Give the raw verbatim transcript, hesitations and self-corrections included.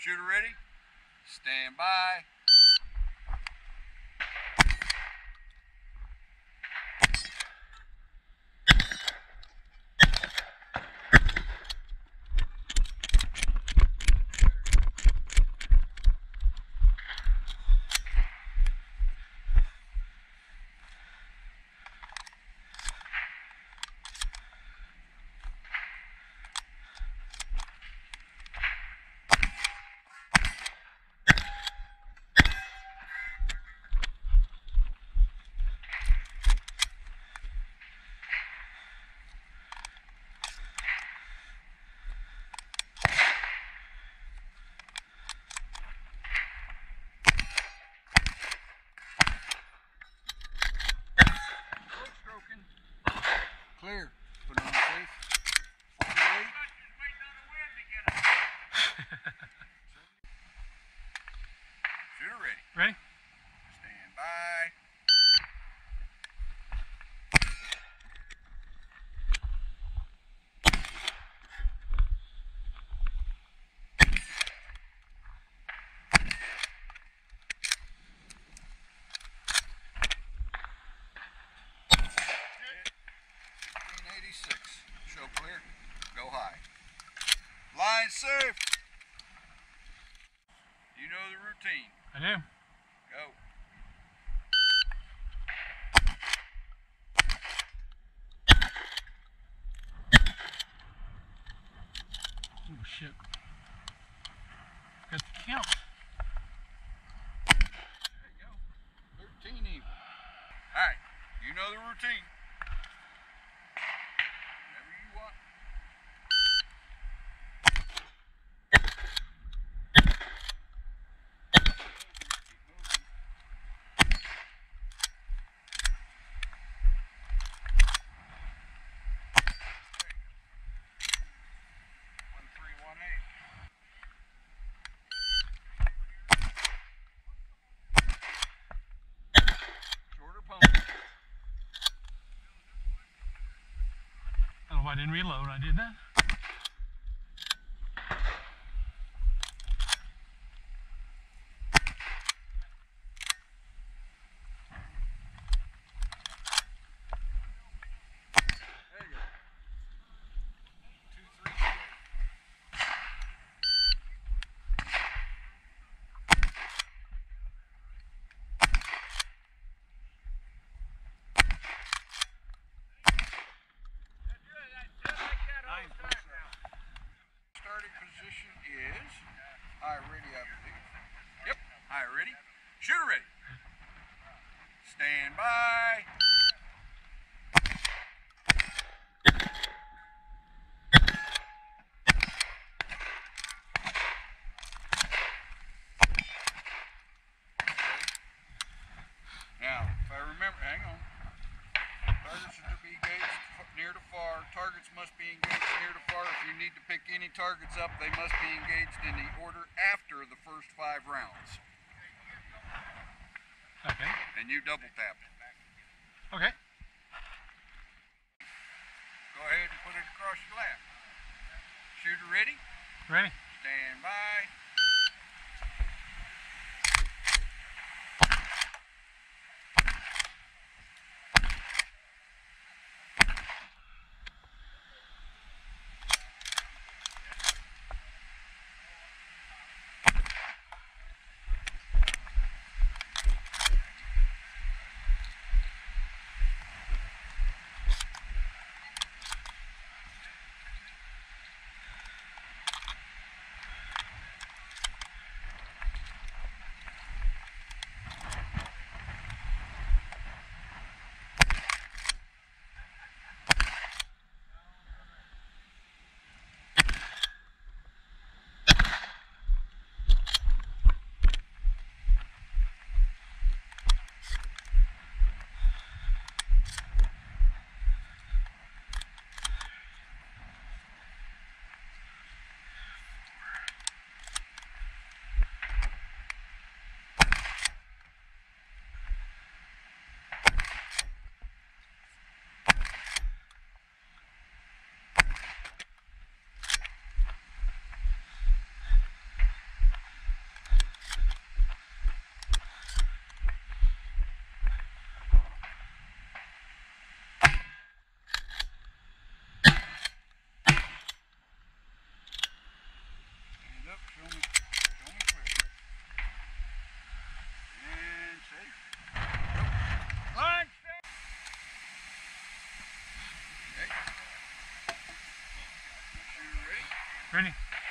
Shooter ready? Stand by. Clear. Put it on safe. forty-eight. Shooter ready. Ready? Stand by. Show clear. Go high. Line safe. You know the routine. I do. Go. Oh shit. Got the count. There you go. thirteen even. Alright, you know the routine. Whenever you want. one three one eight. Shorter pump. I don't know why I didn't reload. I did that. There you go. Two, three, two, eight. Starting position is high ready, I believe. Yep, high ready. Shooter ready. Stand by. Now, if I remember, hang on. Targets are to be engaged near to far. Targets must be engaged near to far. If you need to pick any targets up, they must be engaged in the order after the first five rounds. Okay. And you double tap it. Okay. Go ahead and put it across your lap. Shooter ready? Ready? Stand by. Ready?